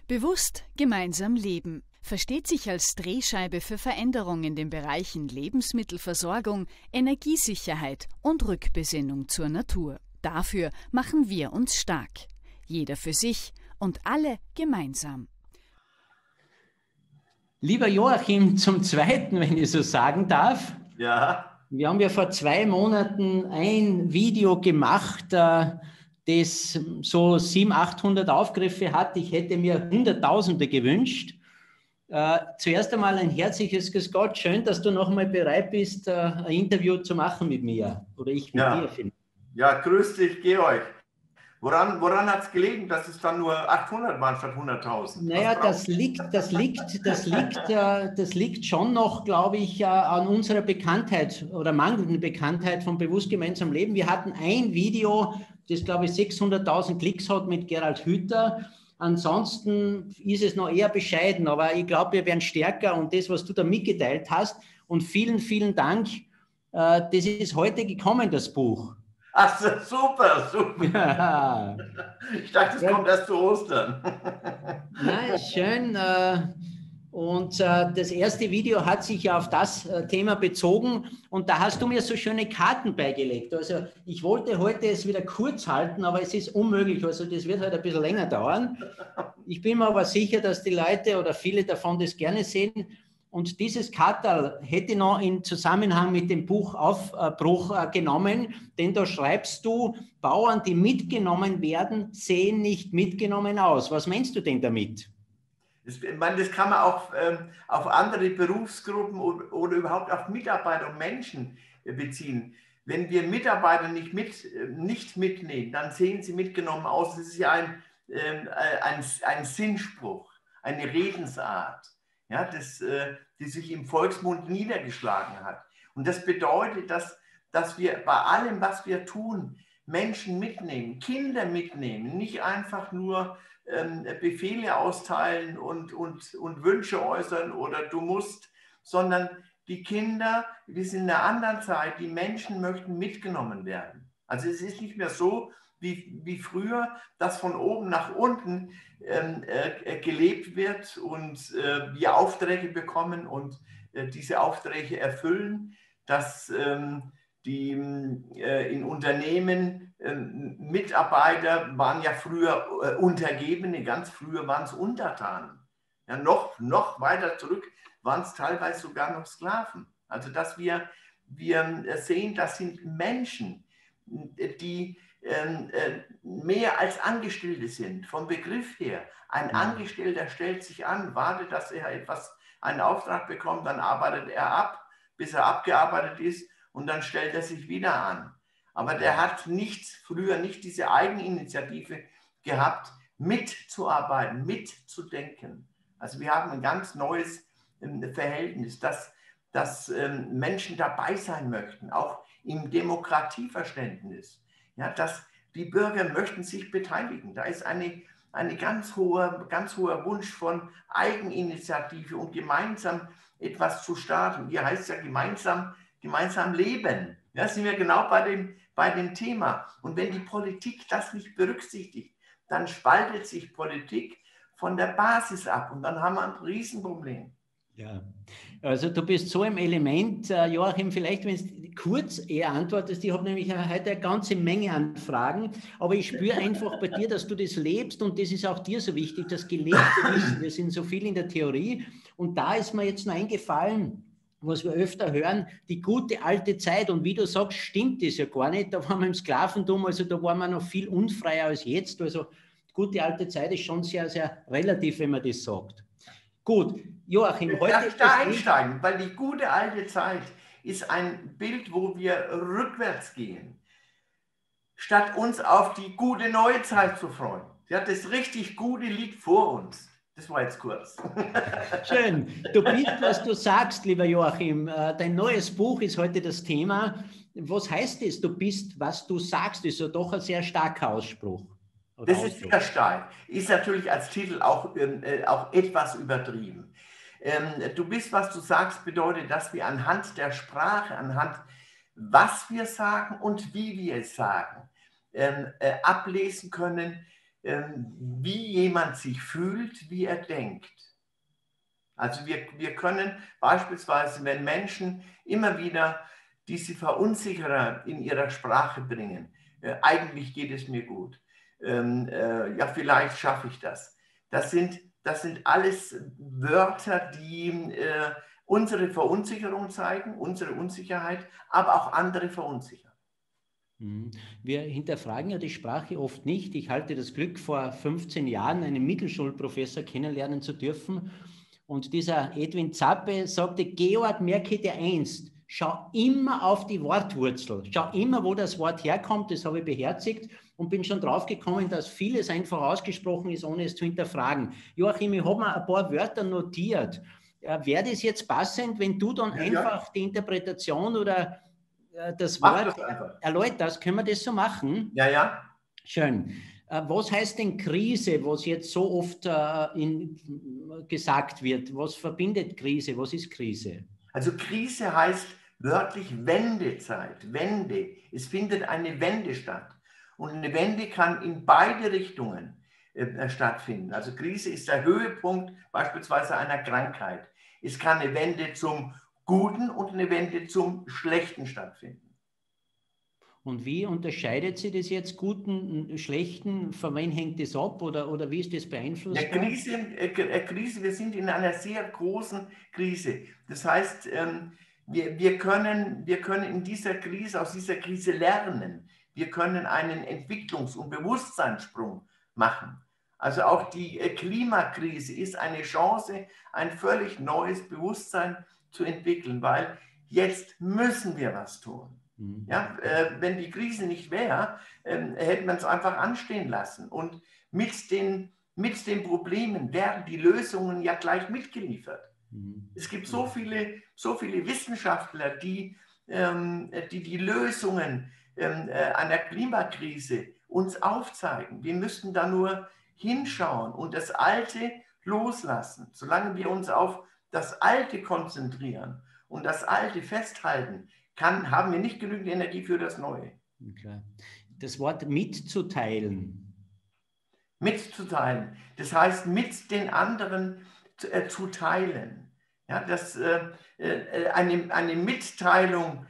Bewusst gemeinsam leben versteht sich als Drehscheibe für Veränderung in den Bereichen Lebensmittelversorgung, Energiesicherheit und Rückbesinnung zur Natur. Dafür machen wir uns stark. Jeder für sich und alle gemeinsam. Lieber Joachim, zum Zweiten, wenn ich so sagen darf. Ja. Wir haben ja vor 2 Monaten ein Video gemacht, das so 700, 800 Aufgriffe hat. Ich hätte mir Hunderttausende gewünscht. Zuerst einmal ein herzliches Grüß Gott. Schön, dass du noch mal bereit bist, ein Interview zu machen mit mir. Oder ich mit dir, Finn. Ja, grüß dich, Georg. Woran hat es gelegen, dass es dann nur 800 waren statt 100.000? Naja, das liegt schon noch, glaube ich, an unserer Bekanntheit oder mangelnden Bekanntheit von Bewusst gemeinsam leben. Wir hatten ein Video, das, glaube ich, 600.000 Klicks hat mit Gerald Hüther. Ansonsten ist es noch eher bescheiden, aber ich glaube, wir werden stärker und das, was du da mitgeteilt hast. Und vielen, vielen Dank. Das ist heute gekommen, das Buch. Ach, super, super. Ja. Ich dachte, es kommt erst zu Ostern. Nein, schön. Und das erste Video hat sich ja auf das Thema bezogen und da hast du mir so schöne Karten beigelegt. Also ich wollte heute es wieder kurz halten, aber es ist unmöglich. Also das wird halt ein bisschen länger dauern. Ich bin mir aber sicher, dass die Leute oder viele davon das gerne sehen. Und dieses Kartal hätte noch in Zusammenhang mit dem Buch Aufbruch genommen, denn da schreibst du, Bauern, die mitgenommen werden, sehen nicht mitgenommen aus. Was meinst du denn damit? Das kann man auch auf andere Berufsgruppen oder überhaupt auf Mitarbeiter und Menschen beziehen. Wenn wir Mitarbeiter nicht mitnehmen, dann sehen sie mitgenommen aus. Das ist ja ein Sinnspruch, eine Redensart, ja, die sich im Volksmund niedergeschlagen hat. Und das bedeutet, dass wir bei allem, was wir tun, Menschen mitnehmen, Kinder mitnehmen, nicht einfach nur Befehle austeilen und Wünsche äußern oder du musst, sondern die Kinder, wir sind in einer anderen Zeit, die Menschen möchten mitgenommen werden. Also es ist nicht mehr so wie früher, dass von oben nach unten gelebt wird und wir Aufträge bekommen und diese Aufträge erfüllen, dass die in Unternehmen Mitarbeiter waren ja früher Untergebene, ganz früher waren es Untertanen. Ja, noch weiter zurück waren es teilweise sogar noch Sklaven. Also dass wir sehen, das sind Menschen, die mehr als Angestellte sind. Vom Begriff her, ein Angestellter stellt sich an, wartet, dass er einen Auftrag bekommt, dann arbeitet er ab, bis er abgearbeitet ist und dann stellt er sich wieder an. Aber der hat früher nicht diese Eigeninitiative gehabt, mitzuarbeiten, mitzudenken. Also wir haben ein ganz neues Verhältnis, dass Menschen dabei sein möchten, auch im Demokratieverständnis. Ja, dass die Bürger möchten sich beteiligen. Da ist ein ganz hoher Wunsch von Eigeninitiative und gemeinsam etwas zu starten. Hier heißt es ja gemeinsam leben. Ja, sind wir genau bei dem Thema. Und wenn die Politik das nicht berücksichtigt, dann spaltet sich Politik von der Basis ab und dann haben wir ein Riesenproblem. Ja, also du bist so im Element, Joachim, vielleicht wenn du kurz eher antwortest, ich habe nämlich heute eine ganze Menge an Fragen, aber ich spüre einfach bei dir, dass du das lebst und das ist auch dir so wichtig, das gelebte Wissen. Wir sind so viel in der Theorie und da ist mir jetzt noch eingefallen, was wir öfter hören, die gute alte Zeit und wie du sagst, stimmt das ja gar nicht, da waren wir im Sklaventum, also da waren wir noch viel unfreier als jetzt, also die gute alte Zeit ist schon sehr, sehr relativ, wenn man das sagt. Gut, Joachim, heute... Darf ich da einsteigen? Weil die gute alte Zeit ist ein Bild, wo wir rückwärts gehen, statt uns auf die gute neue Zeit zu freuen. Ja, das richtig Gute liegt vor uns. Das war jetzt kurz. Schön. Du bist, was du sagst, lieber Joachim. Dein neues Buch ist heute das Thema. Was heißt es? Du bist, was du sagst, ist ja doch ein sehr starker Ausspruch. Das ist sehr stark. Ist natürlich als Titel auch etwas übertrieben. Du bist, was du sagst, bedeutet, dass wir anhand der Sprache, anhand was wir sagen und wie wir es sagen, ablesen können, wie jemand sich fühlt, wie er denkt. Also wir können beispielsweise, wenn Menschen immer wieder diese Verunsicherer in ihrer Sprache bringen, eigentlich geht es mir gut, ja, vielleicht schaffe ich das. Das sind alles Wörter, die unsere Verunsicherung zeigen, unsere Unsicherheit, aber auch andere verunsichern. Wir hinterfragen ja die Sprache oft nicht. Ich hatte das Glück, vor 15 Jahren einen Mittelschulprofessor kennenlernen zu dürfen. Und dieser Edwin Zappe sagte, Georg, merke dir eins, schau immer auf die Wortwurzel. Schau immer, wo das Wort herkommt. Das habe ich beherzigt und bin schon drauf gekommen, dass vieles einfach ausgesprochen ist, ohne es zu hinterfragen. Joachim, ich habe mir ein paar Wörter notiert. Wäre das jetzt passend, wenn du dann einfach die Interpretation oder das Wort erläuterst? Können wir das so machen? Ja, ja. Schön. Was heißt denn Krise, was jetzt so oft gesagt wird? Was verbindet Krise? Was ist Krise? Also Krise heißt wörtlich Wendezeit, Wende. Es findet eine Wende statt. Und eine Wende kann in beide Richtungen stattfinden. Also Krise ist der Höhepunkt beispielsweise einer Krankheit. Es kann eine Wende zum Guten und eine Wende zum Schlechten stattfinden. Und wie unterscheidet sich das jetzt, Guten, Schlechten? Von wem hängt das ab oder wie ist das beeinflusst? Ja, Krise, wir sind in einer sehr großen Krise. Das heißt, wir können in dieser Krise, aus dieser Krise lernen. Wir können einen Entwicklungs- und Bewusstseinssprung machen. Also auch die Klimakrise ist eine Chance, ein völlig neues Bewusstsein zu entwickeln, weil jetzt müssen wir was tun. Ja, wenn die Krise nicht wäre, hätte man es einfach anstehen lassen. Und mit den Problemen werden die Lösungen ja gleich mitgeliefert. Es gibt so viele Wissenschaftler, die die Lösungen einer Klimakrise uns aufzeigen. Wir müssten da nur hinschauen und das Alte loslassen. Solange wir uns auf das Alte konzentrieren und das Alte festhalten, haben wir nicht genügend Energie für das Neue. Okay. Das Wort mitzuteilen. Mitzuteilen, das heißt mit den anderen zu teilen. Ja, eine Mitteilung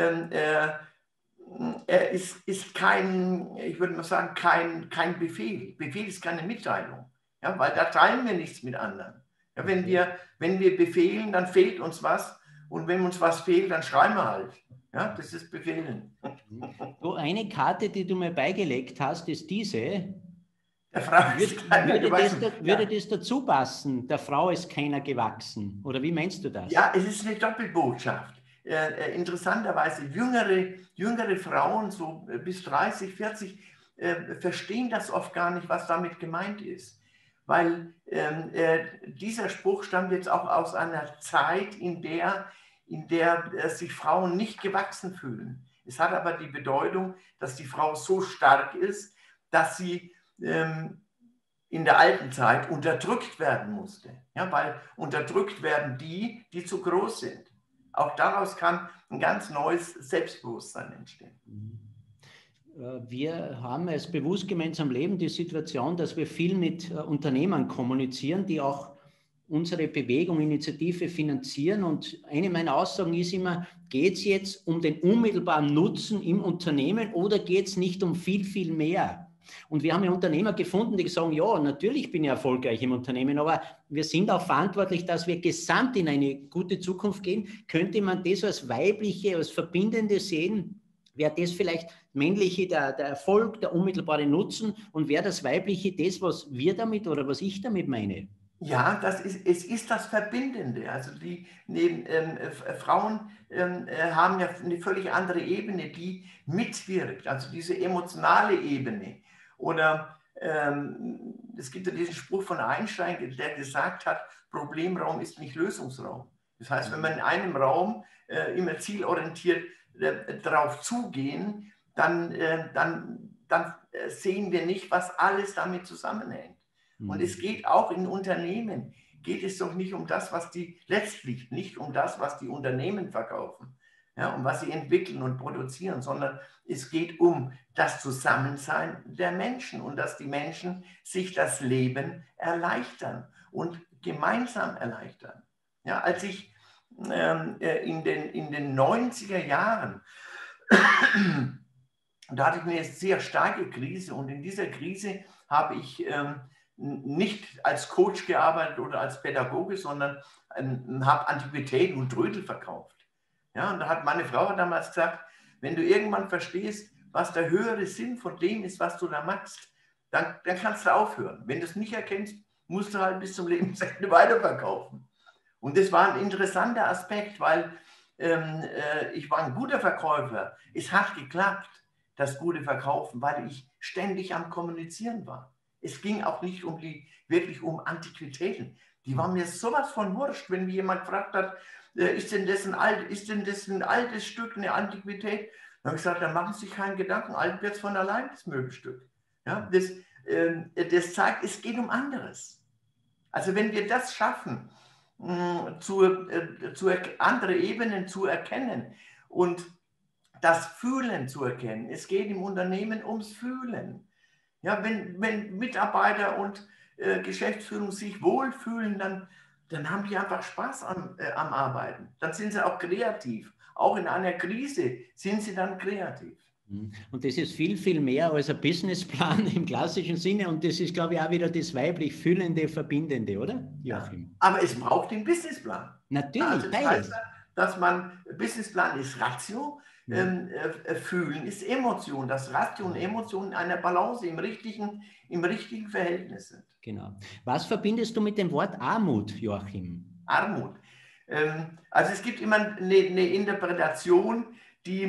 ist kein, ich würde mal sagen, kein Befehl. Befehl ist keine Mitteilung, ja, weil da teilen wir nichts mit anderen. Ja, wenn wir befehlen, dann fehlt uns was. Und wenn uns was fehlt, dann schreiben wir halt. Ja, das ist Befehlen. So, eine Karte, die du mir beigelegt hast, ist diese. Der Frau ist keiner gewachsen. Würde das dazu passen? Der Frau ist keiner gewachsen. Oder wie meinst du das? Ja, es ist eine Doppelbotschaft. Interessanterweise jüngere Frauen, so bis 30, 40, verstehen das oft gar nicht, was damit gemeint ist. Weil dieser Spruch stammt jetzt auch aus einer Zeit, in der sich Frauen nicht gewachsen fühlen. Es hat aber die Bedeutung, dass die Frau so stark ist, dass sie in der alten Zeit unterdrückt werden musste. Ja, weil unterdrückt werden die zu groß sind. Auch daraus kann ein ganz neues Selbstbewusstsein entstehen. Wir haben als bewusst gemeinsam Leben die Situation, dass wir viel mit Unternehmern kommunizieren, die auch unsere Bewegung, Initiative finanzieren. Und eine meiner Aussagen ist immer, geht es jetzt um den unmittelbaren Nutzen im Unternehmen oder geht es nicht um viel, viel mehr? Und wir haben ja Unternehmer gefunden, die sagen, ja, natürlich bin ich erfolgreich im Unternehmen, aber wir sind auch verantwortlich, dass wir gesamt in eine gute Zukunft gehen. Könnte man das als weibliche, als Verbindende sehen? Wäre das vielleicht männliche der Erfolg, der unmittelbare Nutzen und wäre das weibliche das, was wir damit oder was ich damit meine? Ja, es ist das Verbindende. Also Frauen haben ja eine völlig andere Ebene, die mitwirkt, also diese emotionale Ebene. Oder es gibt ja diesen Spruch von Einstein, der gesagt hat, Problemraum ist nicht Lösungsraum. Das heißt, wenn wir in einem Raum immer zielorientiert darauf zugehen, dann sehen wir nicht, was alles damit zusammenhängt. Und es geht auch in Unternehmen, geht es doch nicht um das, letztlich nicht um das, was die Unternehmen verkaufen, ja, um was sie entwickeln und produzieren, sondern es geht um das Zusammensein der Menschen und dass die Menschen sich das Leben erleichtern und gemeinsam erleichtern. Ja, als ich in den 90er Jahren, da hatte ich eine sehr starke Krise und in dieser Krise habe ich nicht als Coach gearbeitet oder als Pädagoge, sondern habe Antiquitäten und Trödel verkauft. Ja, und da hat meine Frau damals gesagt, wenn du irgendwann verstehst, was der höhere Sinn von dem ist, was du da machst, dann kannst du aufhören. Wenn du es nicht erkennst, musst du halt bis zum Lebensende weiterverkaufen. Und das war ein interessanter Aspekt, weil ich war ein guter Verkäufer. Es hat geklappt, das gute Verkaufen, weil ich ständig am Kommunizieren war. Es ging auch nicht wirklich um Antiquitäten. Die waren mir sowas von wurscht, wenn mir jemand gefragt hat, ist denn das ein altes Stück, eine Antiquität? Dann habe ich gesagt, dann machen Sie sich keinen Gedanken, alt wird es von allein, das Möbelstück. Ja, das zeigt, es geht um anderes. Also wenn wir das schaffen, andere Ebenen zu erkennen und das Fühlen zu erkennen. Es geht im Unternehmen ums Fühlen. Ja, wenn Mitarbeiter und Geschäftsführung sich wohlfühlen, dann haben die einfach Spaß am Arbeiten. Dann sind sie auch kreativ. Auch in einer Krise sind sie dann kreativ. Und das ist viel, viel mehr als ein Businessplan im klassischen Sinne. Und das ist, glaube ich, auch wieder das weiblich Fühlende, Verbindende, oder? Ja, aber es braucht den Businessplan. Natürlich, also das heißt, dass Businessplan ist Ratio, Fühlen ist Emotion. Das Ratio und Emotion in einer Balance, im richtigen Verhältnis sind. Genau. Was verbindest du mit dem Wort Armut, Joachim? Armut. Also es gibt immer eine Interpretation, die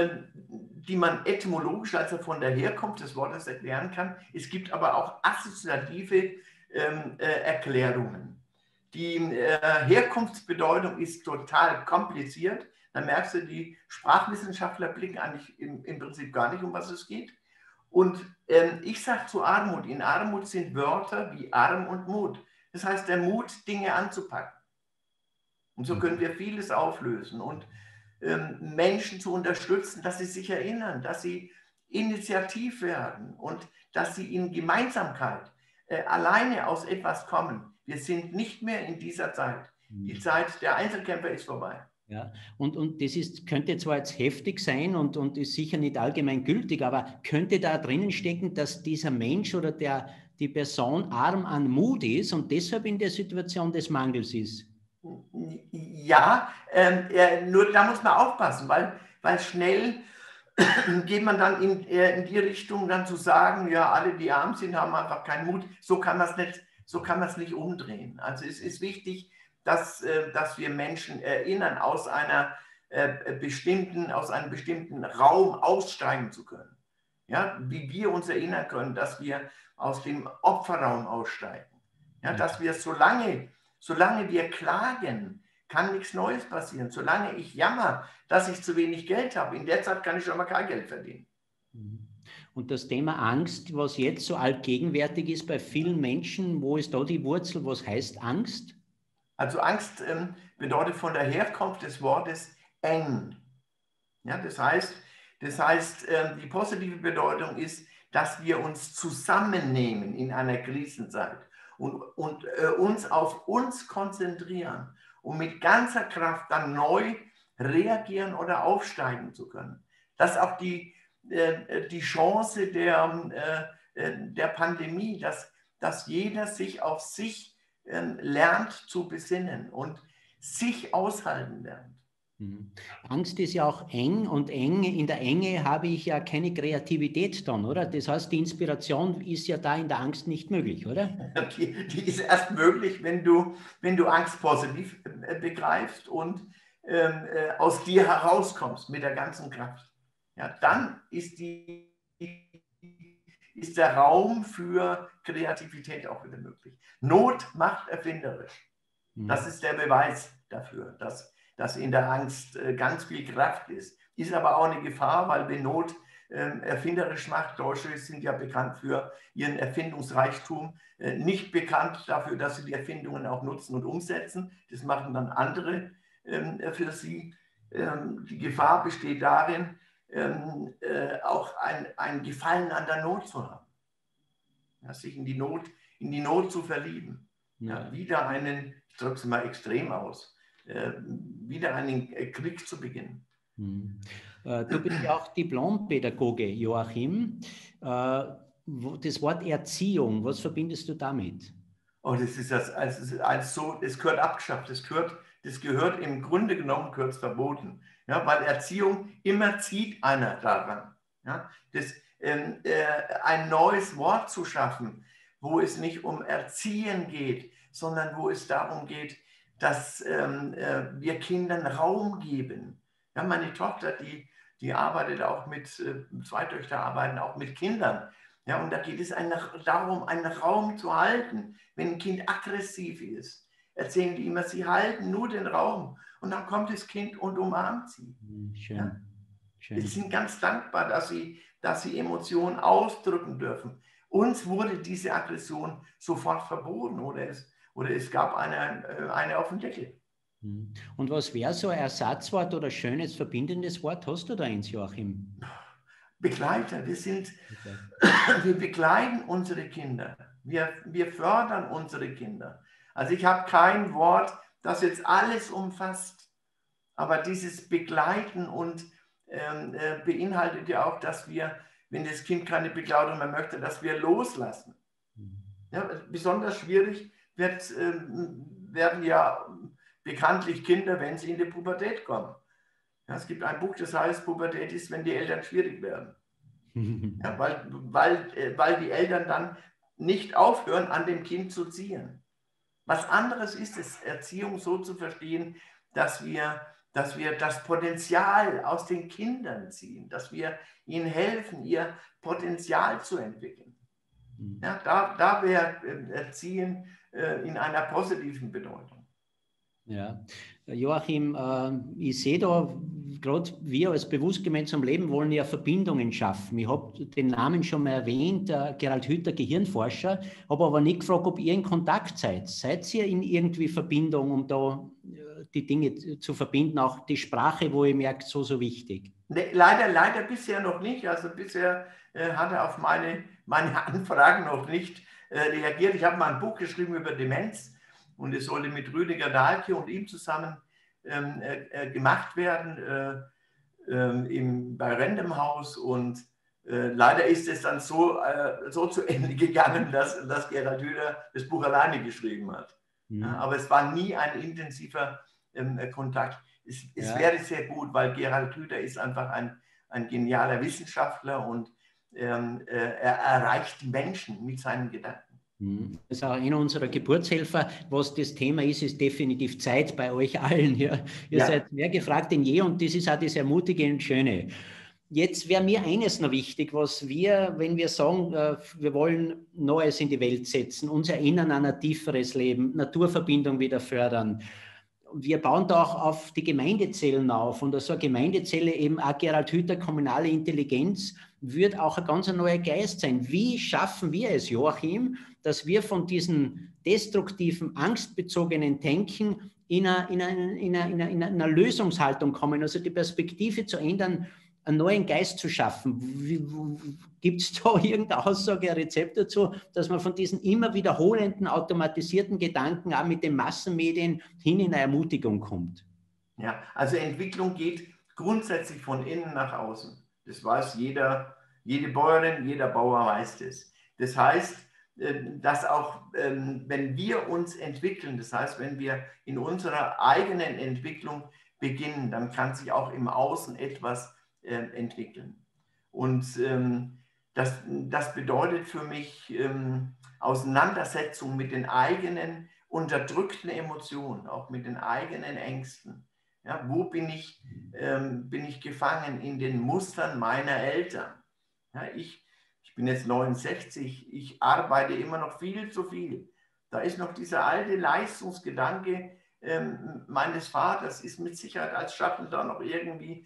man etymologisch, also von der Herkunft des Wortes erklären kann. Es gibt aber auch assoziative Erklärungen. Die Herkunftsbedeutung ist total kompliziert. Da merkst du, die Sprachwissenschaftler blicken eigentlich im Prinzip gar nicht, um was es geht. Und ich sage zu Armut, in Armut sind Wörter wie arm und Mut. Das heißt, der Mut, Dinge anzupacken. Und so können wir vieles auflösen und Menschen zu unterstützen, dass sie sich erinnern, dass sie initiativ werden und dass sie in Gemeinsamkeit alleine aus etwas kommen. Wir sind nicht mehr in dieser Zeit. Die Zeit der Einzelkämpfer ist vorbei. Ja, und das könnte zwar jetzt heftig sein und ist sicher nicht allgemein gültig, aber könnte da drinnen stecken, dass dieser Mensch oder die Person arm an Mut ist und deshalb in der Situation des Mangels ist? Ja, nur da muss man aufpassen, weil schnell geht man dann in die Richtung, dann zu sagen, ja, alle, die arm sind, haben einfach keinen Mut. So kann man es nicht umdrehen. Also es ist wichtig, dass wir Menschen erinnern, aus einem bestimmten Raum aussteigen zu können. Ja, wie wir uns erinnern können, dass wir aus dem Opferraum aussteigen. Ja, dass wir solange wir klagen, kann nichts Neues passieren. Solange ich jammer, dass ich zu wenig Geld habe, in der Zeit kann ich schon mal kein Geld verdienen. Und das Thema Angst, was jetzt so allgegenwärtig ist bei vielen Menschen, wo ist da die Wurzel? Was heißt Angst? Also Angst bedeutet von der Herkunft des Wortes eng. Ja, das heißt, die positive Bedeutung ist, dass wir uns zusammennehmen in einer Krisenzeit und uns auf uns konzentrieren, um mit ganzer Kraft dann neu reagieren oder aufsteigen zu können. Das ist auch die Chance der Pandemie, dass jeder sich auf sich lernt zu besinnen und sich aushalten lernt. Angst ist ja auch eng und in der Enge habe ich ja keine Kreativität dann, oder? Das heißt, die Inspiration ist ja da in der Angst nicht möglich, oder? Die ist erst möglich, wenn du Angst positiv begreifst und aus dir herauskommst mit der ganzen Kraft. Ja, dann ist der Raum für Kreativität auch wieder möglich. Not macht erfinderisch. Das ist der Beweis dafür, dass in der Angst ganz viel Kraft ist. Ist aber auch eine Gefahr, weil wenn Not erfinderisch macht, Deutsche sind ja bekannt für ihren Erfindungsreichtum, nicht bekannt dafür, dass sie die Erfindungen auch nutzen und umsetzen. Das machen dann andere für sie. Die Gefahr besteht darin, auch ein Gefallen an der Not zu haben. Ja, sich in die Not zu verlieben. Ja, wieder einen, ich drücke es mal extrem aus, wieder einen Krieg zu beginnen. Du bist ja auch Diplompädagoge, Joachim. Das Wort Erziehung, was verbindest du damit? Oh, es gehört abgeschafft, das gehört im Grunde genommen verboten. Ja, weil Erziehung immer zieht einer daran. Ja, ein neues Wort zu schaffen, wo es nicht um Erziehen geht, sondern wo es darum geht, dass wir Kindern Raum geben. Ja, meine Tochter, die arbeitet auch zwei Töchter arbeiten auch mit Kindern. Ja, und da geht es darum, einen Raum zu halten. Wenn ein Kind aggressiv ist, erzählen die immer, sie halten nur den Raum. Und dann kommt das Kind und umarmt sie. Schön. Ja? Schön. Sie sind ganz dankbar, dass sie Emotionen ausdrücken dürfen. Uns wurde diese Aggression sofort verboten oder es gab eine auf den Deckel. Und was wäre so ein Ersatzwort oder schönes, verbindendes Wort? Hast du da eins, Joachim? Begleiter, wir begleiten unsere Kinder, wir fördern unsere Kinder. Also ich habe kein Wort, das jetzt alles umfasst, aber dieses Begleiten und beinhaltet ja auch, dass wir, wenn das Kind keine Begleitung mehr möchte, dass wir loslassen. Ja, besonders schwierig werden ja bekanntlich Kinder, wenn sie in die Pubertät kommen. Ja, es gibt ein Buch, das heißt, Pubertät ist, wenn die Eltern schwierig werden. Ja, weil die Eltern dann nicht aufhören, an dem Kind zu ziehen. Was anderes ist es, Erziehung so zu verstehen, dass wir das Potenzial aus den Kindern ziehen, dass wir ihnen helfen, ihr Potenzial zu entwickeln. Ja, da wäre Erziehen in einer positiven Bedeutung. Ja, Joachim, ich sehe da, gerade wir als bewusst gemeinsam Leben wollen ja Verbindungen schaffen. Ich habe den Namen schon mal erwähnt, Gerald Hüther, Gehirnforscher, habe aber nicht gefragt, ob ihr in Kontakt seid. Seid ihr in irgendwie Verbindung, um da die Dinge zu verbinden, auch die Sprache, wo ihr merkt, so wichtig? Nee, leider bisher noch nicht. Also bisher hat er auf meine Anfragen noch nicht reagiert. Ich habe mal ein Buch geschrieben über Demenz. Und es sollte mit Rüdiger Dahlke und ihm zusammen gemacht werden bei Random House. Und leider ist es dann so zu Ende gegangen, dass Gerald Hüther das Buch alleine geschrieben hat. Ja, aber es war nie ein intensiver Kontakt. Es wäre sehr gut, weil Gerald Hüther ist einfach ein genialer Wissenschaftler und er erreicht die Menschen mit seinen Gedanken. Das ist auch einer unserer Geburtshelfer. Was das Thema ist definitiv Zeit bei euch allen. Ja. Ihr seid mehr gefragt denn je und das ist auch das Ermutigende und Schöne. Jetzt wäre mir eines noch wichtig, was wir, wenn wir sagen, wir wollen Neues in die Welt setzen, uns erinnern an ein tieferes Leben, Naturverbindung wieder fördern. Wir bauen da auch auf die Gemeindezellen auf und so eine Gemeindezelle eben auch Gerald Hüther, kommunale Intelligenz, wird auch ein ganz neuer Geist sein. Wie schaffen wir es, Joachim, dass wir von diesem destruktiven, angstbezogenen Denken in einer Lösungshaltung kommen, also die Perspektive zu ändern, einen neuen Geist zu schaffen? Gibt es da irgendeine Aussage, ein Rezept dazu, dass man von diesen immer wiederholenden, automatisierten Gedanken auch mit den Massenmedien hin in eine Ermutigung kommt? Ja, also Entwicklung geht grundsätzlich von innen nach außen. Das weiß jede Bäuerin, jeder Bauer weiß das. Das heißt, dass auch wenn wir uns entwickeln, das heißt, wenn wir in unserer eigenen Entwicklung beginnen, dann kann sich auch im Außen etwas entwickeln. Und das bedeutet für mich Auseinandersetzung mit den eigenen unterdrückten Emotionen, auch mit den eigenen Ängsten. Ja, wo bin ich gefangen in den Mustern meiner Eltern? Ja, ich bin jetzt 69, ich arbeite immer noch viel zu viel. Da ist noch dieser alte Leistungsgedanke meines Vaters, ist mit Sicherheit als Schatten da noch irgendwie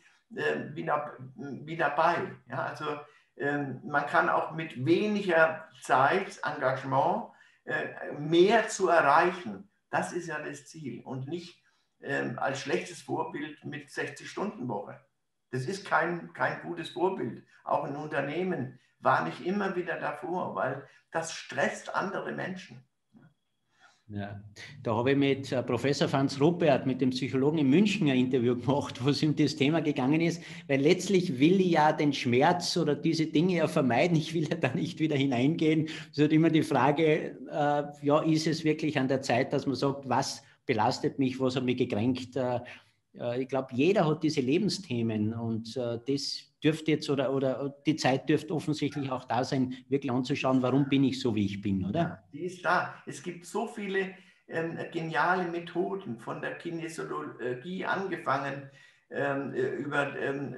wieder bei. Ja, also man kann auch mit weniger Zeit, Engagement mehr zu erreichen. Das ist ja das Ziel und nicht als schlechtes Vorbild mit 60-Stunden-Woche. Das ist kein gutes Vorbild. Auch ein Unternehmen warne ich immer wieder davor, weil das stresst andere Menschen. Ja, da habe ich mit Professor Franz Ruppert, mit dem Psychologen in München, ein Interview gemacht, wo es um das Thema gegangen ist, weil letztlich will ich ja den Schmerz oder diese Dinge ja vermeiden, ich will ja da nicht wieder hineingehen. Es ist immer die Frage, ja, ist es wirklich an der Zeit, dass man sagt, was belastet mich, was hat mich gekränkt? Ich glaube, jeder hat diese Lebensthemen und das dürfte jetzt oder die Zeit dürfte offensichtlich auch da sein, wirklich anzuschauen, warum bin ich so, wie ich bin, oder? Ja, die ist da. Es gibt so viele geniale Methoden, von der Kinesiologie angefangen, über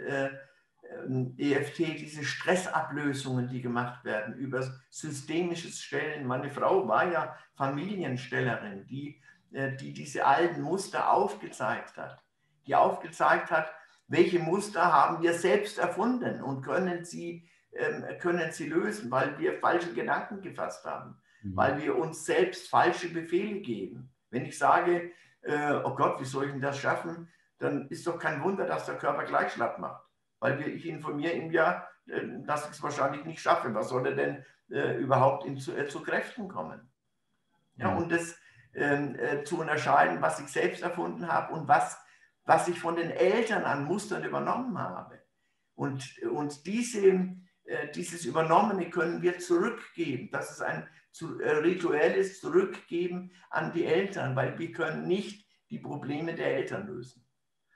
EFT, diese Stressablösungen, die gemacht werden, über systemisches Stellen. Meine Frau war ja Familienstellerin, die diese alten Muster aufgezeigt hat, welche Muster haben wir selbst erfunden und können sie lösen, weil wir falsche Gedanken gefasst haben, weil wir uns selbst falsche Befehle geben. Wenn ich sage, oh Gott, wie soll ich denn das schaffen, dann ist doch kein Wunder, dass der Körper gleich schlapp macht, weil ich informiere ihn ja, dass ich es wahrscheinlich nicht schaffe. Was soll er denn überhaupt zu Kräften kommen? Ja, und das zu unterscheiden, was ich selbst erfunden habe und was ich von den Eltern an Mustern übernommen habe. Und dieses Übernommene können wir zurückgeben. Das ist ein rituelles Zurückgeben an die Eltern, weil wir können nicht die Probleme der Eltern lösen.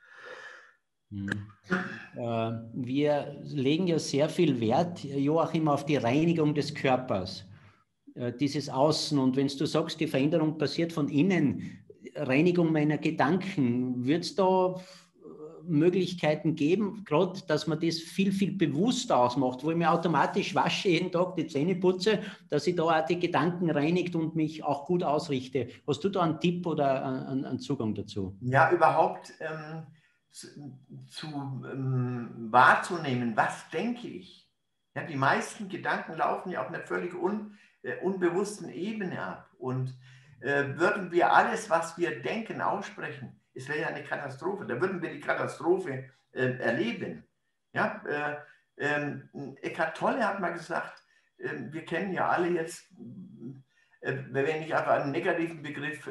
Wir legen ja sehr viel Wert, Joachim, auf die Reinigung des Körpers. Dieses Außen, und wenn du sagst, die Veränderung passiert von innen, Reinigung meiner Gedanken, wird es da Möglichkeiten geben, gerade, dass man das viel, viel bewusster ausmacht, wo ich mir automatisch wasche, jeden Tag die Zähne putze, dass ich da auch die Gedanken reinigt und mich auch gut ausrichte. Hast du da einen Tipp oder einen Zugang dazu? Ja, überhaupt wahrzunehmen, was denke ich? Ja, die meisten Gedanken laufen ja auf einer völlig unbewussten Ebene ab. Und würden wir alles, was wir denken, aussprechen, es wäre ja eine Katastrophe. Da würden wir die Katastrophe erleben. Ja, Eckhart Tolle hat mal gesagt, wir kennen ja alle jetzt, wenn ich einfach einen negativen Begriff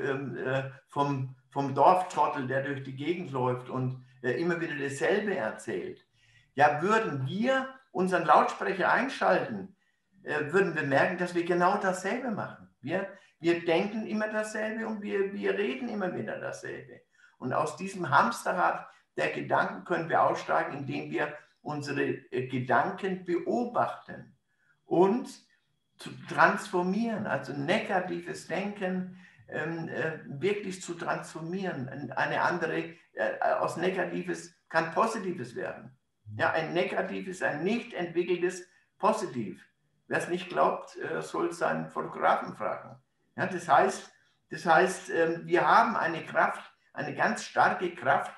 vom Dorftrottel, der durch die Gegend läuft und immer wieder dasselbe erzählt. Ja, würden wir unseren Lautsprecher einschalten, würden wir merken, dass wir genau dasselbe machen. Wir denken immer dasselbe und wir reden immer wieder dasselbe. Und aus diesem Hamsterrad der Gedanken können wir aussteigen, indem wir unsere Gedanken beobachten und zu transformieren, also negatives Denken wirklich zu transformieren. Eine andere, aus Negatives kann Positives werden. Ja, ein negatives, ein nicht entwickeltes Positiv. Wer es nicht glaubt, soll seinen Fotografen fragen. Ja, das heißt, wir haben eine Kraft, eine ganz starke Kraft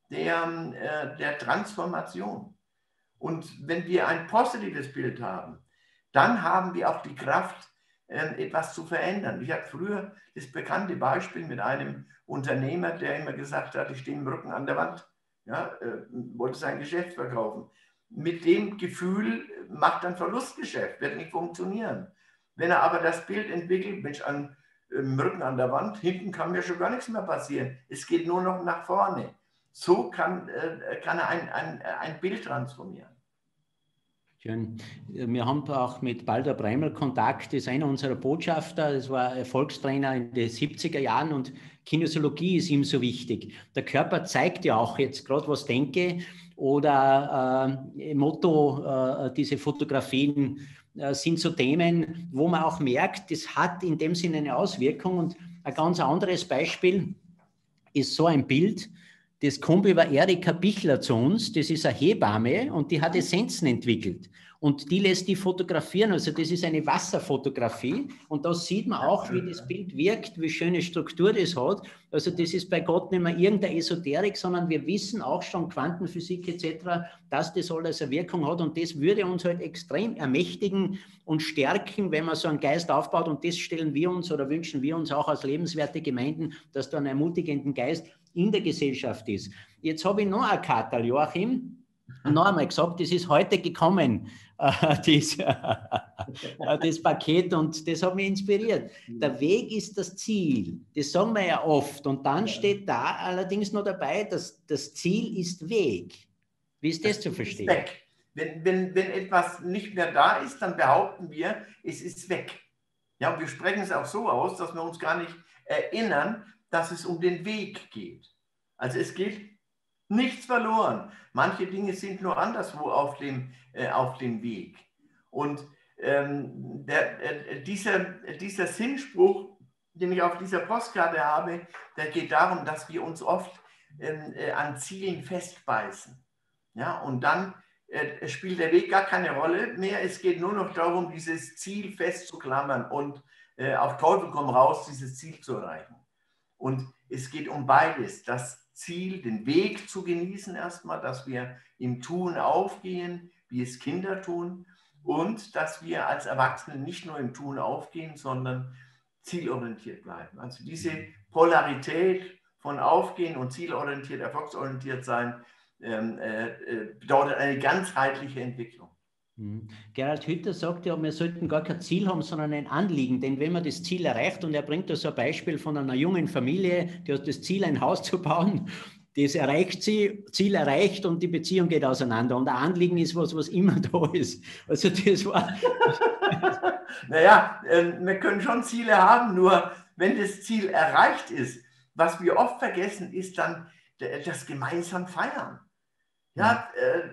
der Transformation. Und wenn wir ein positives Bild haben, dann haben wir auch die Kraft, etwas zu verändern. Ich hatte früher das bekannte Beispiel mit einem Unternehmer, der immer gesagt hat, ich stehe im Rücken an der Wand, ja, wollte sein Geschäft verkaufen. Mit dem Gefühl macht er ein Verlustgeschäft, wird nicht funktionieren. Wenn er aber das Bild entwickelt, Mensch, im Rücken an der Wand, hinten kann mir schon gar nichts mehr passieren. Es geht nur noch nach vorne. So kann er ein Bild transformieren. Schön. Wir haben auch mit Baldur Breimel Kontakt, das ist einer unserer Botschafter, das war Erfolgstrainer in den 70er Jahren und Kinesiologie ist ihm so wichtig. Der Körper zeigt ja auch jetzt gerade, was denke oder Motto, diese Fotografien sind so Themen, wo man auch merkt, das hat in dem Sinne eine Auswirkung. Und ein ganz anderes Beispiel ist so ein Bild, das kommt über Erika Bichler zu uns, das ist eine Hebamme und die hat Essenzen entwickelt. Und die lässt die fotografieren, also das ist eine Wasserfotografie und da sieht man auch, wie das Bild wirkt, wie schöne Struktur das hat. Also das ist bei Gott nicht mehr irgendeine Esoterik, sondern wir wissen auch schon Quantenphysik etc., dass das alles eine Wirkung hat und das würde uns halt extrem ermächtigen und stärken, wenn man so einen Geist aufbaut und das stellen wir uns oder wünschen wir uns auch als lebenswerte Gemeinden, dass da einen ermutigenden Geist in der Gesellschaft ist. Jetzt habe ich noch ein Katal, Joachim, noch einmal gesagt, das ist heute gekommen, das Paket, und das hat mich inspiriert. Der Weg ist das Ziel, das sagen wir ja oft, und dann steht da allerdings noch dabei, dass das Ziel ist Weg. Wie ist das zu verstehen? Weg. Wenn etwas nicht mehr da ist, dann behaupten wir, es ist weg. Ja, und wir sprechen es auch so aus, dass wir uns gar nicht erinnern, dass es um den Weg geht. Also es geht nichts verloren. Manche Dinge sind nur anderswo auf dem Weg. Und dieser Sinnspruch, den ich auf dieser Postkarte habe, der geht darum, dass wir uns oft an Zielen festbeißen. Ja, und dann spielt der Weg gar keine Rolle mehr. Es geht nur noch darum, dieses Ziel festzuklammern und auf Teufel komm raus, dieses Ziel zu erreichen. Und es geht um beides. Das Ziel, den Weg zu genießen erstmal, dass wir im Tun aufgehen, wie es Kinder tun, und dass wir als Erwachsene nicht nur im Tun aufgehen, sondern zielorientiert bleiben. Also diese Polarität von Aufgehen und zielorientiert, erfolgsorientiert sein, bedeutet eine ganzheitliche Entwicklung. Gerhard Hütter sagt ja, wir sollten gar kein Ziel haben, sondern ein Anliegen. Denn wenn man das Ziel erreicht, und er bringt da so ein Beispiel von einer jungen Familie, die hat das Ziel, ein Haus zu bauen, das erreicht sie, Ziel erreicht, und die Beziehung geht auseinander. Und ein Anliegen ist was immer da ist. Also das war... Naja, wir können schon Ziele haben, nur wenn das Ziel erreicht ist, was wir oft vergessen, ist dann das gemeinsam Feiern. Ja,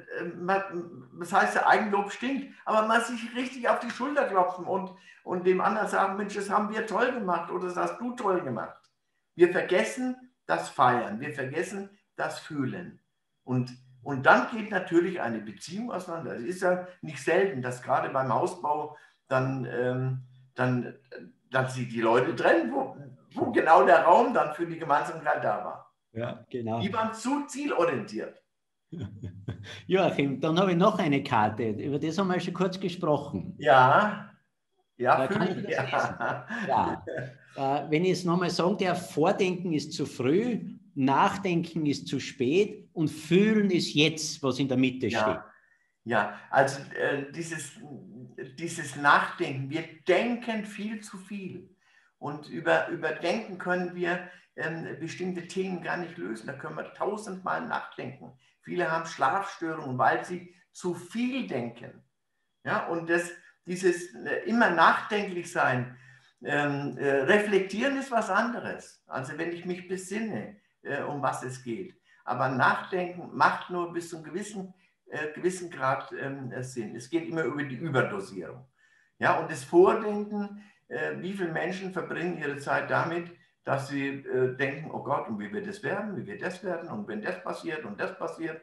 das heißt, der Eigenlob stinkt, aber man sich richtig auf die Schulter klopfen und dem anderen sagen, Mensch, das haben wir toll gemacht oder das hast du toll gemacht. Wir vergessen das Feiern, wir vergessen das Fühlen. Und dann geht natürlich eine Beziehung auseinander. Es ist ja nicht selten, dass gerade beim Hausbau dann sich die Leute trennen, wo genau der Raum dann für die Gemeinsamkeit da war. Ja, genau. Die waren zu zielorientiert. Joachim, dann habe ich noch eine Karte, über das haben wir schon kurz gesprochen. Ja, kann ich das ja. Wenn ich es nochmal sage, der Vordenken ist zu früh, Nachdenken ist zu spät und Fühlen ist jetzt, was in der Mitte steht. Ja, also dieses Nachdenken, wir denken viel zu viel, und über Denken können wir bestimmte Themen gar nicht lösen, da können wir tausendmal nachdenken. Viele haben Schlafstörungen, weil sie zu viel denken. Ja, und dieses immer nachdenklich sein, reflektieren ist was anderes. Also wenn ich mich besinne, um was es geht. Aber Nachdenken macht nur bis zu einem gewissen Grad Sinn. Es geht immer über die Überdosierung. Ja, und das Vordenken, wie viele Menschen verbringen ihre Zeit damit, dass sie denken, oh Gott, und wie wird das werden, und wenn das passiert und das passiert,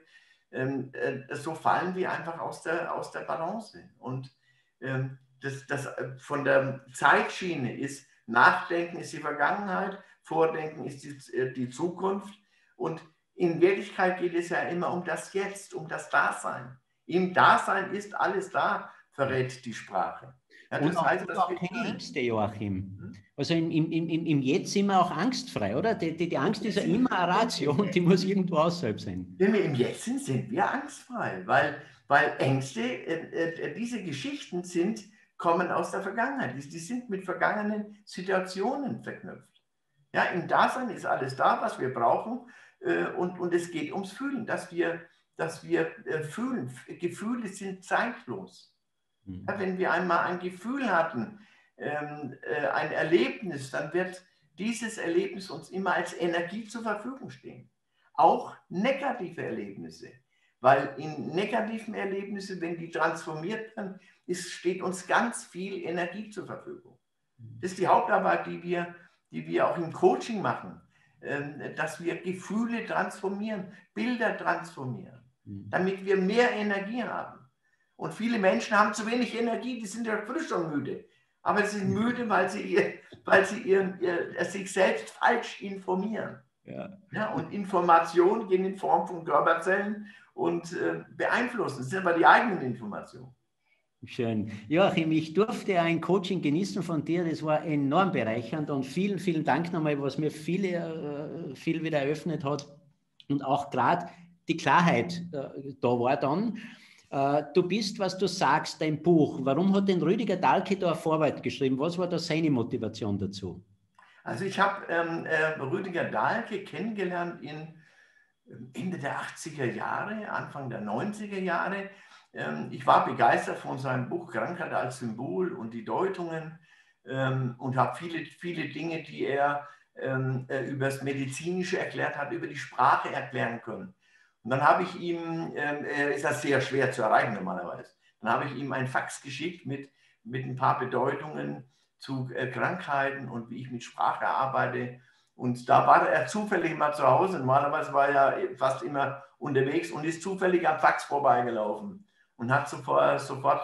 so fallen wir einfach aus der Balance. Und das von der Zeitschiene ist, Nachdenken ist die Vergangenheit, Vordenken ist die Zukunft, und in Wirklichkeit geht es ja immer um das Jetzt, um das Dasein. Im Dasein ist alles da, verrät die Sprache. Ja, und das heißt, auch keine Ängste, Joachim. Also im Jetzt sind wir auch angstfrei, oder? Die Angst ist ja immer eine Ratio und die muss irgendwo außerhalb sein. Wenn wir im Jetzt sind wir angstfrei, weil Ängste, diese Geschichten kommen aus der Vergangenheit. Die sind mit vergangenen Situationen verknüpft. Ja, im Dasein ist alles da, was wir brauchen, und es geht ums Fühlen, dass wir fühlen. Gefühle sind zeitlos. Ja, wenn wir einmal ein Gefühl hatten, ein Erlebnis, dann wird dieses Erlebnis uns immer als Energie zur Verfügung stehen. Auch negative Erlebnisse, weil in negativen Erlebnissen, wenn die transformiert werden, steht uns ganz viel Energie zur Verfügung. Das ist die Hauptarbeit, die wir auch im Coaching machen, dass wir Gefühle transformieren, Bilder transformieren, damit wir mehr Energie haben. Und viele Menschen haben zu wenig Energie, die sind ja frisch schon müde. Aber sie sind müde, weil sie sich selbst falsch informieren. Ja, und Informationen gehen in Form von Körperzellen und beeinflussen. Das sind aber die eigenen Informationen. Schön. Joachim, ich durfte ein Coaching genießen von dir, das war enorm bereichernd und vielen, vielen Dank nochmal, was mir viel wieder eröffnet hat und auch gerade die Klarheit da war dann. Du bist, was du sagst, dein Buch. Warum hat denn Rüdiger Dahlke da ein Vorwort geschrieben? Was war da seine Motivation dazu? Also ich habe Rüdiger Dahlke kennengelernt Ende der 80er Jahre, Anfang der 90er Jahre. Ich war begeistert von seinem Buch Krankheit als Symbol und die Deutungen und habe viele Dinge, die er über das Medizinische erklärt hat, über die Sprache erklären können. Und dann habe ich ihm, ist das sehr schwer zu erreichen normalerweise, dann habe ich ihm ein Fax geschickt mit ein paar Bedeutungen zu Krankheiten und wie ich mit Sprache arbeite. Und da war er zufällig mal zu Hause. Normalerweise war er fast immer unterwegs und ist zufällig am Fax vorbeigelaufen und hat sofort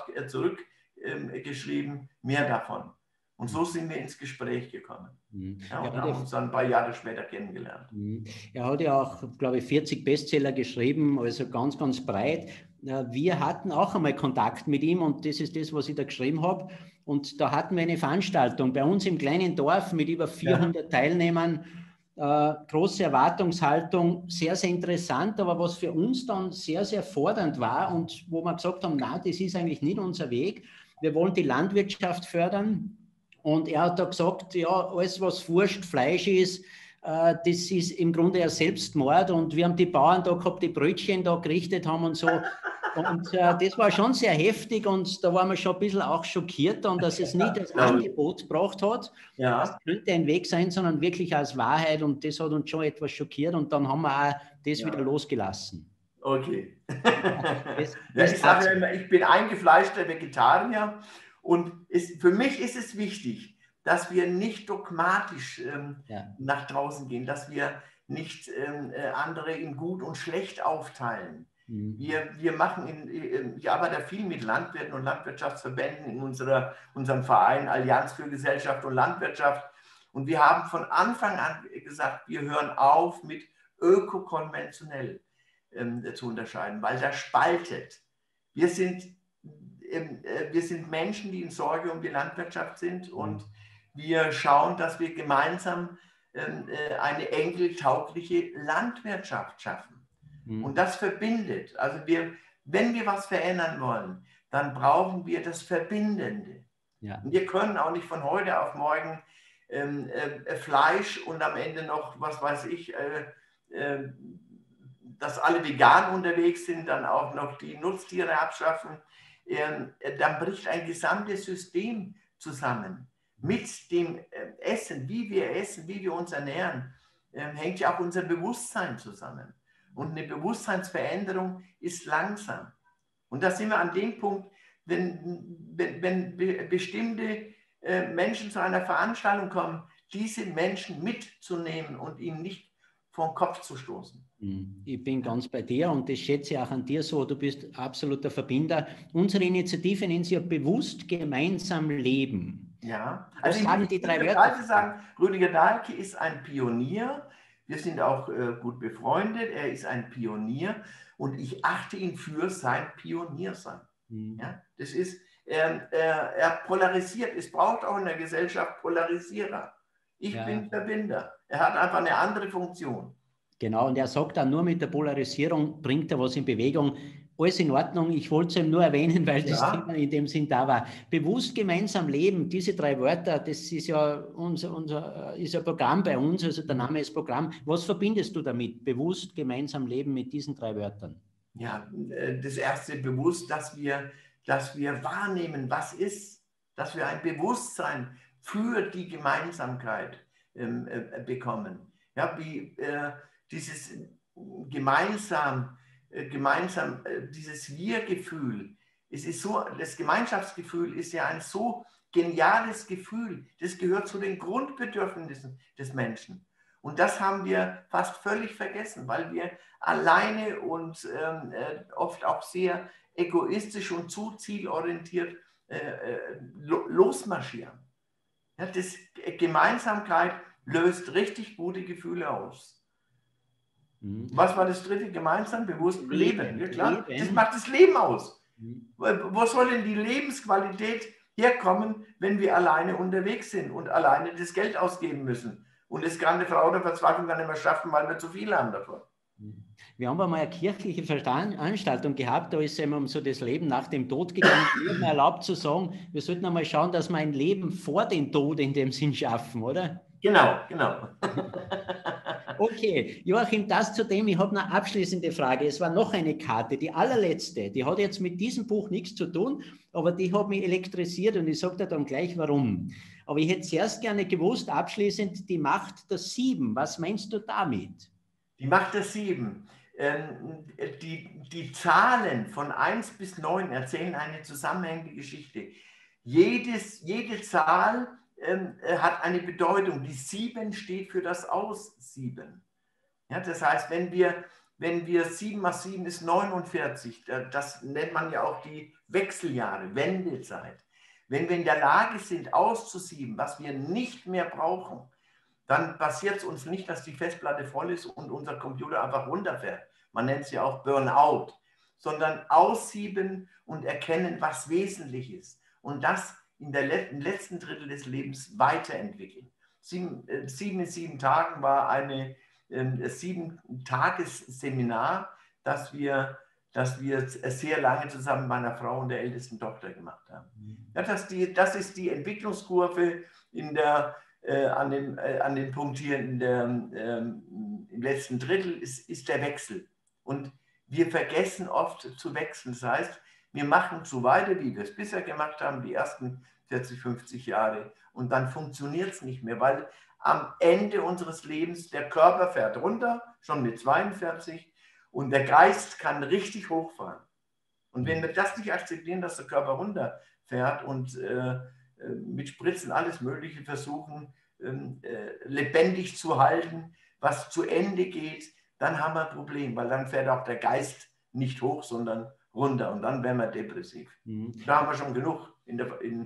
zurückgeschrieben, mehr davon. Und so sind wir ins Gespräch gekommen. Ja, und haben uns dann ein paar Jahre später kennengelernt. Er hat ja auch, glaube ich, 40 Bestseller geschrieben, also ganz, ganz breit. Wir hatten auch einmal Kontakt mit ihm und das ist das, was ich da geschrieben habe. Und da hatten wir eine Veranstaltung bei uns im kleinen Dorf mit über 400 Teilnehmern. Große Erwartungshaltung, sehr, sehr interessant, aber was für uns dann sehr, sehr fordernd war und wo wir gesagt haben, na, das ist eigentlich nicht unser Weg. Wir wollen die Landwirtschaft fördern. Und er hat da gesagt, ja, alles, was Wurst, Fleisch ist, das ist im Grunde ein Selbstmord. Und wir haben die Bauern da gehabt, die Brötchen da gerichtet haben und so. Und das war schon sehr heftig und da waren wir schon ein bisschen auch schockiert, dann, dass es nicht als Angebot gebracht hat, das könnte ein Weg sein, sondern wirklich als Wahrheit. Und das hat uns schon etwas schockiert und dann haben wir auch das wieder losgelassen. Okay. Ich sage immer, ich bin eingefleischter Vegetarier. Und für mich ist es wichtig, dass wir nicht dogmatisch nach draußen gehen, dass wir nicht andere in gut und schlecht aufteilen. Ich arbeite viel mit Landwirten und Landwirtschaftsverbänden in unserem Verein Allianz für Gesellschaft und Landwirtschaft. Und wir haben von Anfang an gesagt, wir hören auf mit ökokonventionell zu unterscheiden, weil das spaltet. Wir sind Menschen, die in Sorge um die Landwirtschaft sind und wir schauen, dass wir gemeinsam eine enkeltaugliche Landwirtschaft schaffen. Und das verbindet. Also wenn wir was verändern wollen, dann brauchen wir das Verbindende. Ja. Und wir können auch nicht von heute auf morgen Fleisch und am Ende noch, was weiß ich, dass alle vegan unterwegs sind, dann auch noch die Nutztiere abschaffen. Dann bricht ein gesamtes System zusammen. Mit dem Essen, wie wir uns ernähren, hängt ja auch unser Bewusstsein zusammen. Und eine Bewusstseinsveränderung ist langsam. Und da sind wir an dem Punkt, wenn bestimmte Menschen zu einer Veranstaltung kommen, diese Menschen mitzunehmen und ihnen nicht vor den Kopf zu stoßen. Ich bin ganz bei dir und das schätze ich auch an dir so. Du bist absoluter Verbinder. Unsere Initiative nennt sich ja bewusst gemeinsam leben. Ja, also sagen die drei Wörter. Sagen, Rüdiger Dahlke ist ein Pionier. Wir sind auch gut befreundet. Er ist ein Pionier und ich achte ihn für sein Pioniersein. Ja, das ist, er polarisiert. Es braucht auch in der Gesellschaft Polarisierer. Ich bin Verbinder. Er hat einfach eine andere Funktion. Genau, und er sagt dann, nur mit der Polarisierung bringt er was in Bewegung. Alles in Ordnung, ich wollte es ihm nur erwähnen, weil das Thema in dem Sinn da war. Bewusst gemeinsam leben, diese drei Wörter, das ist ja unser Programm bei uns, also der Name ist Programm. Was verbindest du damit, bewusst gemeinsam leben mit diesen drei Wörtern? Ja, das erste bewusst, dass wir wahrnehmen, was ist, dass wir ein Bewusstsein für die Gemeinsamkeit bekommen. Ja, wie dieses gemeinsam, dieses Wir-Gefühl. Es ist so, das Gemeinschaftsgefühl ist ja ein so geniales Gefühl. Das gehört zu den Grundbedürfnissen des Menschen. Und das haben wir fast völlig vergessen, weil wir alleine und oft auch sehr egoistisch und zu zielorientiert losmarschieren. Ja, Gemeinsamkeit löst richtig gute Gefühle aus. Was war das dritte? Gemeinsam, bewusst leben. Ja, klar. Das macht das Leben aus. Wo soll denn die Lebensqualität herkommen, wenn wir alleine unterwegs sind und alleine das Geld ausgeben müssen und es kann eine Frau der Verzweiflung gar nicht mehr schaffen, weil wir zu viel haben davon? Wir haben einmal eine kirchliche Veranstaltung gehabt, da ist es um so das Leben nach dem Tod gegangen. Ich habe mir erlaubt zu sagen, wir sollten einmal schauen, dass wir ein Leben vor dem Tod in dem Sinn schaffen, oder? Genau, genau. Okay, Joachim, das zu dem, ich habe eine abschließende Frage. Es war noch eine Karte, die allerletzte, die hat jetzt mit diesem Buch nichts zu tun, aber die hat mich elektrisiert und ich sage dir dann gleich warum. Aber ich hätte zuerst gerne gewusst, abschließend, die Macht der 7. Was meinst du damit? Die Macht der 7. Die Zahlen von 1 bis 9 erzählen eine zusammenhängende Geschichte. Jede Zahl hat eine Bedeutung. Die 7 steht für das Aussieben. Ja, das heißt, wenn wir 7 mal 7 ist 49, das nennt man ja auch die Wechseljahre, Wendezeit. Wenn wir in der Lage sind, auszusieben, was wir nicht mehr brauchen, dann passiert es uns nicht, dass die Festplatte voll ist und unser Computer einfach runterfährt. Man nennt es ja auch Burnout, sondern aussieben und erkennen, was wesentlich ist. Und das im letzten Drittel des Lebens weiterentwickeln. 7 in 7 Tagen war eine 7-Tages-Seminar, das wir sehr lange zusammen mit meiner Frau und der ältesten Tochter gemacht haben. Ja, das ist die Entwicklungskurve an dem Punkt hier im letzten Drittel ist der Wechsel. Und wir vergessen oft zu wechseln. Das heißt, wir machen so weiter, wie wir es bisher gemacht haben, die ersten 40, 50 Jahre. Und dann funktioniert es nicht mehr, weil am Ende unseres Lebens der Körper fährt runter, schon mit 42, und der Geist kann richtig hochfahren. Und wenn wir das nicht akzeptieren, dass der Körper runterfährt und mit Spritzen alles Mögliche versuchen, lebendig zu halten, was zu Ende geht, dann haben wir ein Problem, weil dann fährt auch der Geist nicht hoch, sondern runter und dann werden wir depressiv. Da haben wir schon genug in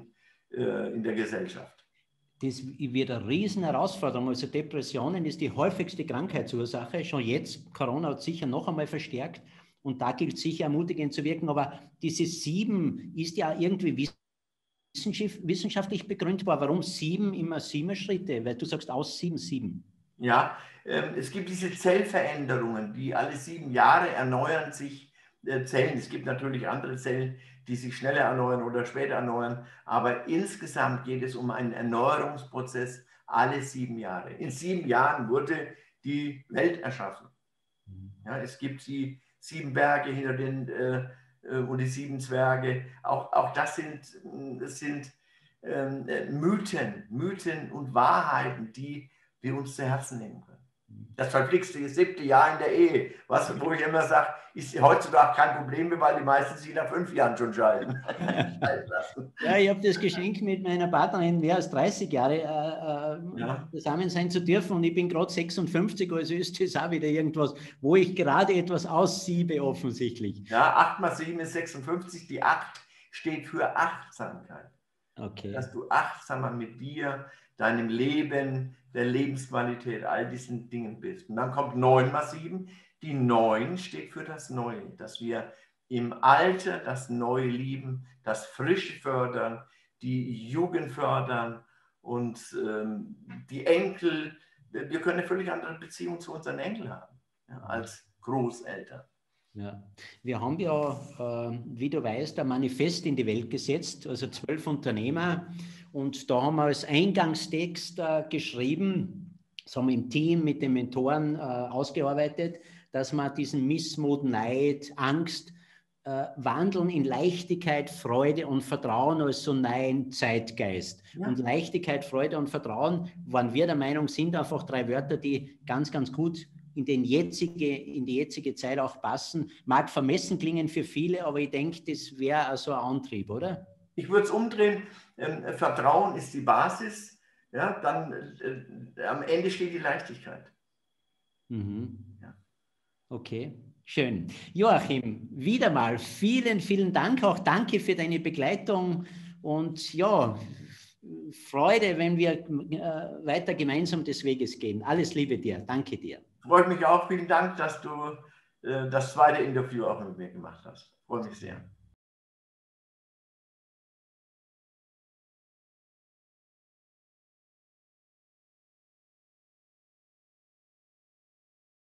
der Gesellschaft. Das wird eine riesen Herausforderung. Also Depressionen ist die häufigste Krankheitsursache. Schon jetzt, Corona hat sicher noch einmal verstärkt und da gilt es sicher ermutigend zu wirken. Aber diese 7 ist ja irgendwie wissenschaftlich begründbar. Warum 7 immer 7 Schritte? Weil du sagst aus 7. Ja, es gibt diese Zellveränderungen, die alle 7 Jahre erneuern sich Zellen. Es gibt natürlich andere Zellen, die sich schneller erneuern oder später erneuern, aber insgesamt geht es um einen Erneuerungsprozess alle 7 Jahre. In 7 Jahren wurde die Welt erschaffen. Ja, es gibt die 7 Berge hinter und die 7 Zwerge. Auch das sind Mythen und Wahrheiten, die wir uns zu Herzen nehmen können. Das verflixte 7. Jahr in der Ehe, wo ich immer sage, ist heutzutage kein Problem mehr, weil die meisten sich nach 5 Jahren schon scheiden. Ja, ich habe das Geschenk mit meiner Partnerin mehr als 30 Jahre zusammen sein zu dürfen und ich bin gerade 56, also ist das auch wieder irgendwas, wo ich gerade etwas aussiebe offensichtlich. Ja, 8 mal 7 ist 56, die 8 steht für Achtsamkeit. Okay. Dass du achtsamer mit dir, deinem Leben, der Lebensqualität, all diesen Dingen bist. Und dann kommt 9 mal 7. Die 9 steht für das Neue, dass wir im Alter das Neue lieben, das Frische fördern, die Jugend fördern und die Enkel. Wir können eine völlig andere Beziehung zu unseren Enkeln haben, als Großeltern. Ja, wir haben ja, wie du weißt, ein Manifest in die Welt gesetzt, also 12 Unternehmer. Und da haben wir als Eingangstext geschrieben, das haben wir im Team mit den Mentoren ausgearbeitet, dass wir diesen Missmut, Neid, Angst wandeln in Leichtigkeit, Freude und Vertrauen als so neuen Zeitgeist. Ja. Und Leichtigkeit, Freude und Vertrauen, waren wir der Meinung, sind einfach 3 Wörter, die ganz, ganz gut in die jetzige Zeit auch passen. Mag vermessen klingen für viele, aber ich denke, das wäre also ein Antrieb, oder? Ich würde es umdrehen. Vertrauen ist die Basis. Ja, dann am Ende steht die Leichtigkeit. Mhm. Ja. Okay, schön. Joachim, wieder mal vielen, vielen Dank. Auch danke für deine Begleitung und ja, Freude, wenn wir weiter gemeinsam des Weges gehen. Alles Liebe dir. Danke dir. Freut mich auch. Vielen Dank, dass du das zweite Interview auch mit mir gemacht hast. Freut mich sehr.